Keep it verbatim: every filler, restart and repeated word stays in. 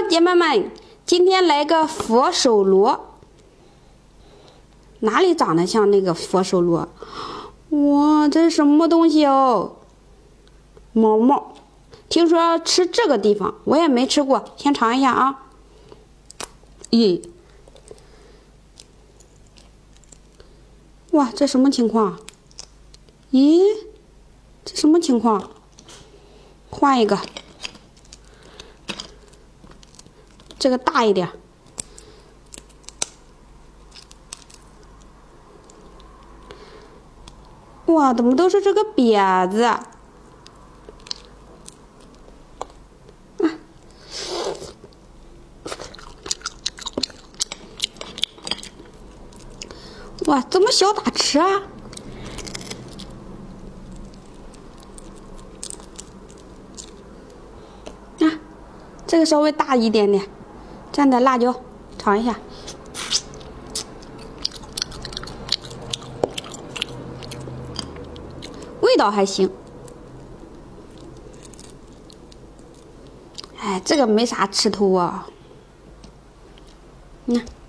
姐妹们，今天来个佛手螺，哪里长得像那个佛手螺？哇，这是什么东西哦？毛毛，听说吃这个地方，我也没吃过，先尝一下啊。咦，哇，这什么情况？咦，这什么情况？换一个。 这个大一点，哇，怎么都是这个瘪子？啊，哇，这么小咋吃啊？啊，这个稍微大一点点。 蘸点辣椒，尝一下，味道还行。哎，这个没啥吃头啊。你看。